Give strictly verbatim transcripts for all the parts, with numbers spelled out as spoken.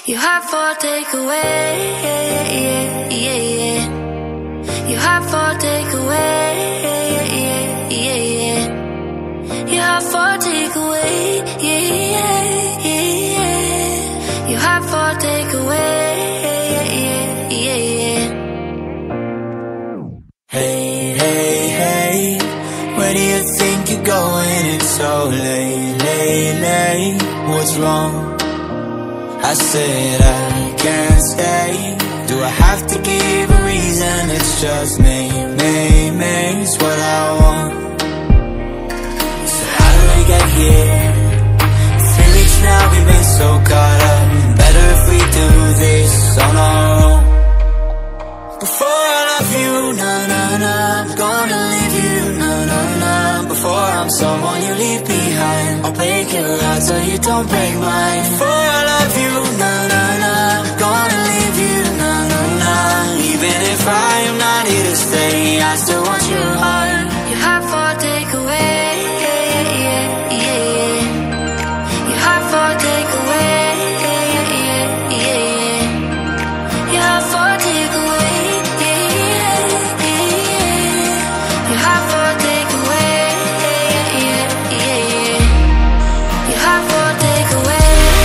You have for takeaway, yeah, yeah, yeah, yeah. You have for takeaway, yeah, yeah, yeah, yeah. You have for takeaway, yeah, yeah, yeah, yeah. You have for takeaway, yeah, yeah, yeah, yeah. Hey, hey, hey, where do you think you're going? It's so late, late, late. What's wrong? I said I can't stay. Do I have to give a reason? It's just me, me, me, it's what I want. So how did we get here? Three weeks now, we've been so caught up. Better if we do this on our own. Before I love you, nah, nah, nah, I'm gonna leave you, nah, nah, nah. Before I'm someone you leave behind, I'll break your heart so you don't break mine. Before I love you, nah, nah, nah, I'm gonna leave you, nah, nah, nah. Even if I am not here to stay, I still want your heart. You have for takeaway, yeah, yeah, yeah, yeah. You have for takeaway, yeah, yeah, yeah, yeah. You have for takeaway, yeah, yeah, yeah, yeah. You have for takeaway, yeah, yeah, yeah, yeah. You have for takeaway.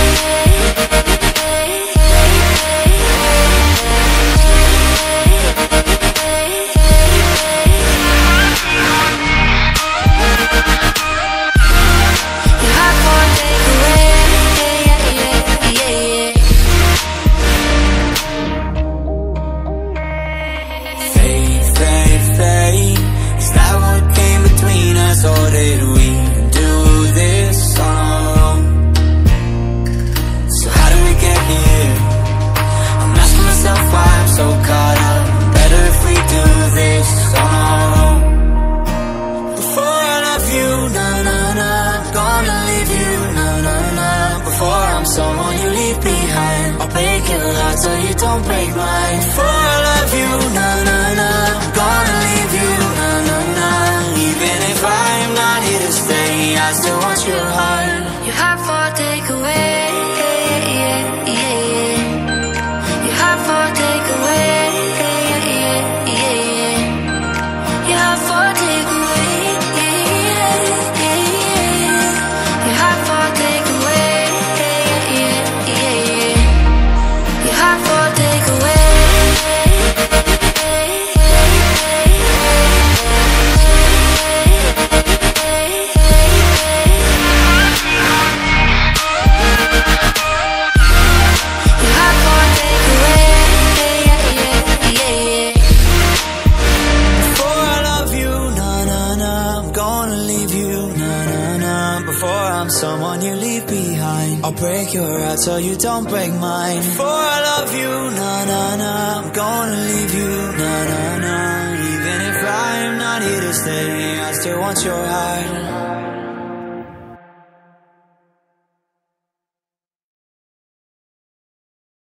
Or did we do this on our own? So how did we get here? I'm asking myself why I'm so caught up. Better if we do this on our own. Before I love you, nah, nah, nah, I'm gonna leave you, nah, nah, nah. Before I'm someone you leave behind, I'll break your heart so you don't break mine. Before I love you, nah, nah, nah, I'm gonna leave you, nah, nah, nah. Even if I'm not here to stay, I still want your heart. You have for takeaway, yeah, yeah, yeah, yeah. You have for takeaway, yeah, yeah, yeah, yeah. You have for takeaway, yeah, yeah, yeah, yeah. You have for takeaway, yeah, yeah, yeah, yeah. You have for takeaway. Someone you leave behind, I'll break your heart so you don't break mine. Before I love you, nah, nah, nah, I'm gonna leave you, nah, nah, nah. Even if I'm not here to stay, I still want your heart.